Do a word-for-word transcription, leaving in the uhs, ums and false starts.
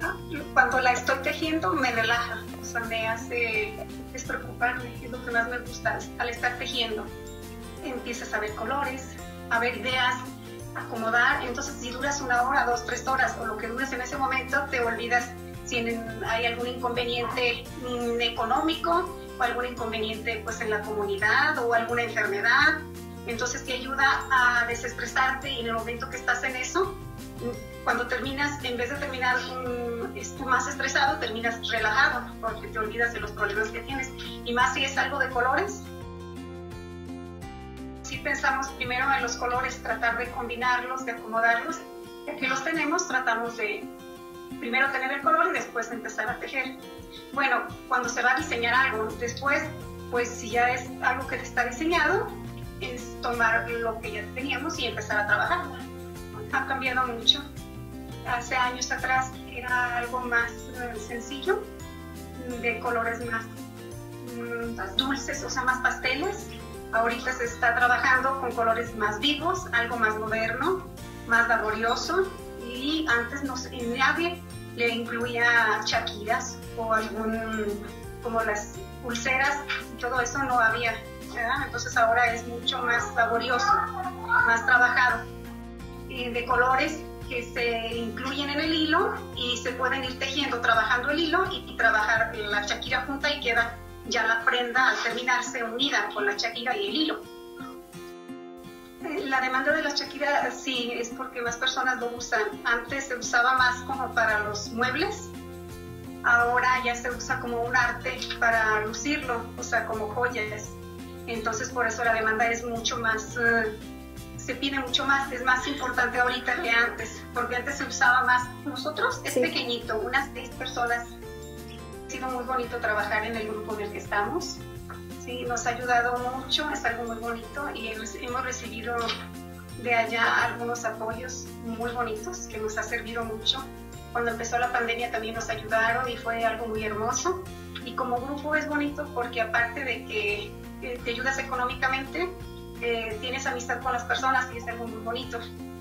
Cuando la estoy tejiendo me relaja, o sea, me hace despreocuparme, es lo que más me gusta al estar tejiendo. Empiezas a ver colores, a ver ideas, acomodar, entonces si duras una hora, dos, tres horas o lo que dures en ese momento, te olvidas si hay algún inconveniente mm, económico o algún inconveniente pues en la comunidad o alguna enfermedad, entonces te ayuda a desestresarte y en el momento que estás en eso, cuando terminas, en vez de terminar um, más estresado, terminas relajado porque te olvidas de los problemas que tienes, y más si es algo de colores. Si pensamos primero en los colores, tratar de combinarlos, de acomodarlos, y aquí los tenemos, tratamos de primero tener el color y después empezar a tejer. Bueno, cuando se va a diseñar algo, después, pues si ya es algo que está diseñado, es tomar lo que ya teníamos y empezar a trabajar. Ha cambiado mucho. Hace años atrás era algo más uh, sencillo, de colores más, um, más dulces, o sea, más pasteles. Ahorita se está trabajando con colores más vivos, algo más moderno, más laborioso, y antes no sé, nadie le incluía chaquiras o algún, como las pulseras, todo eso no había, ¿verdad? Entonces ahora es mucho más laborioso, más trabajado, y de colores que se incluyen en el hilo y se pueden ir tejiendo, trabajando el hilo y, y trabajar la chaquira junta y queda ya la prenda al terminarse unida con la chaquira y el hilo. La demanda de la chaquira sí es porque más personas lo usan. Antes se usaba más como para los muebles, ahora ya se usa como un arte para lucirlo, o sea, como joyas. Entonces por eso la demanda es mucho más, uh, se pide mucho más, es más importante ahorita que antes, porque antes se usaba más. Nosotros es sí. pequeñito, unas seis personas. Ha sido muy bonito trabajar en el grupo en el que estamos. Sí, nos ha ayudado mucho, es algo muy bonito y hemos recibido de allá algunos apoyos muy bonitos que nos ha servido mucho. Cuando empezó la pandemia también nos ayudaron y fue algo muy hermoso. Y como grupo es bonito porque aparte de que eh, te ayudas económicamente, eh, tienes amistad con las personas y es algo muy bonito.